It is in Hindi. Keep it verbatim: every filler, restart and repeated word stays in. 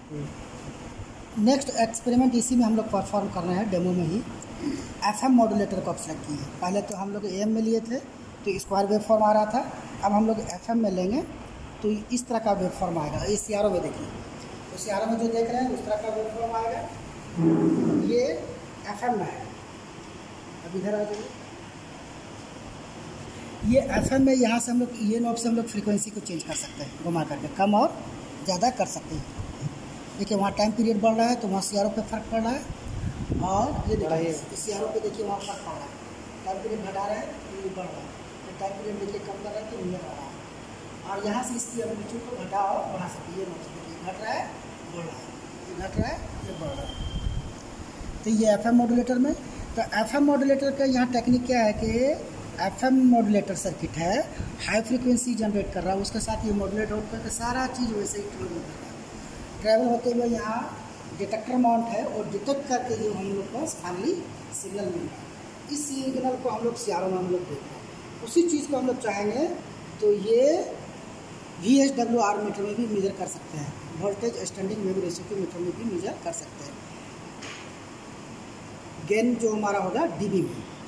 नेक्स्ट एक्सपेरिमेंट इसी में हम लोग परफॉर्म कर रहे हैं, डेमो में ही। एफएम मॉड्यूलेटर को सेलेक्ट किए। पहले तो हम लोग एएम में लिए थे तो स्क्वायर वेव फॉर्म आ रहा था। अब हम लोग एफएम में लेंगे तो इस तरह का वेव फॉर्म आएगा। इस सीआरओ में देखिए, तो सीआरओ में जो देख रहे हैं उस तरह का वेव फॉर्म आएगा। ये एफएम में है। अब इधर आ जाइए, ये एफएम में यहाँ से हम लोग ये नॉब से हम लोग फ्रीक्वेंसी को चेंज कर सकते हैं, घुमा करके कम और ज़्यादा कर सकते हैं। देखिए वहाँ टाइम पीरियड बढ़ रहा है तो वहाँ सीआरओ पे फर्क पड़ रहा है, और ये देखिए इस सीआरओ पे देखिए वहाँ फर्क पड़ रहा है। टाइम पीरियड घटा रहा है तो ये बढ़ रहा है, तो टाइम पीरियड देखिए कम कर रहा है तो ये बढ़ रहा है। और यहाँ से इसकी एम्पलीट्यूड को घटा और बढ़ा सकते हैं। ये देखिए घट रहा है, बढ़ रहा है, ये घट रहा है, ये बढ़ रहा है। तो ये एफएम मॉड्यूलेटर में, तो एफएम मॉड्यूलेटर का यहाँ टेक्निक क्या है कि एफएम मॉड्यूलेटर सर्किट है, हाई फ्रीक्वेंसी जनरेट कर रहा है, उसके साथ ये मॉड्यूलेट होकर करके सारा चीज़ वैसे ही ट्रेवल कर रहा है। ट्रैवल होते हुए यहाँ डिटेक्टर माउंट है और डिटेक्ट करके जो हम लोग को फाइनली सिग्नल मिल रहा है। इस सिग्नल को हम लोग सीआरओ में हम लोग देख रहे हैं। उसी चीज़ को हम लोग चाहेंगे तो ये V S W R meter में भी मेजर कर सकते हैं, वोल्टेज स्टैंडिंग वेव रेशियो के मीटर में भी मेजर कर सकते हैं। गेन जो हमारा होगा डीबी में।